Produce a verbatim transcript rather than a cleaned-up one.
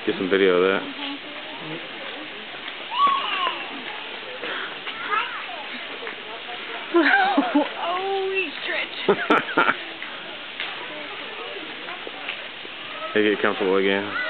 Get some video of that. Oh, he stretched. They get comfortable again.